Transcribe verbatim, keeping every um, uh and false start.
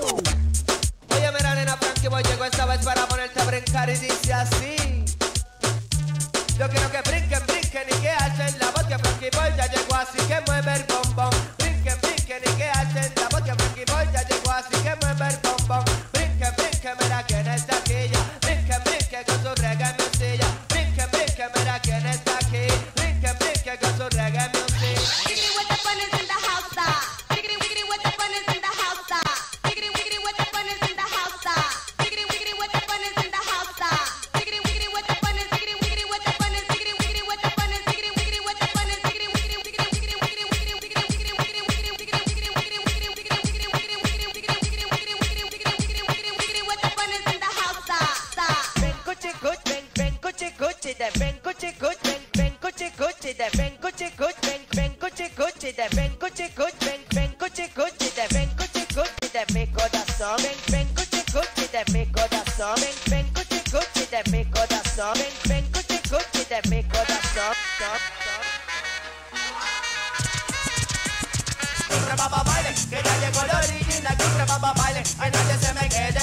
Oye, mira, nena, Frankie Boy llegó esta vez para ponerte a brincar y dice así. Yo quiero que brinquen, brinquen y que hacen la voz que Frankie Boy ya llegó, así que mueve el bombón. Brinquen, brinquen y que hacen la voz que Frankie Boy ya llegó, así que mueve el bombón. Brinquen, brinquen, mira quién está aquí ya. Brinquen, brinquen con su reggae music. Brinquen, brinquen, mira quién está aquí. Brinquen, brinquen con su reggae music. Giggity what the fun is in the house, star. Giggity wiggity what the fun is in the house, star. Giggity wiggity what the fun is in the house, star. Giggity wiggity what the fun is in the house, star. Giggity wiggity what the fun is. Giggity wiggity what the fun is. Giggity wiggity what the fun is. Giggity wiggity what the fun is. Giggity wiggity wiggity wiggity wiggity wiggity wiggity wiggity wiggity wiggity wiggity wiggity wiggity wiggity what the fun is in the house, star, star. Ven coche coche, ven ven coche coche, de ven coche coche, ven ven coche coche, de ven coche coche, ven ven coche coche, de ven coche coche, ven ven coche coche, de ven coche coche, de mi corazón, ven ven coche coche, de mi corazón, ven ven coche coche, de mi corazón, ven ven coche coche, de mi corazón. Compra papá baile, que ya llegó la original. Compra papá baile, que nadie se me quede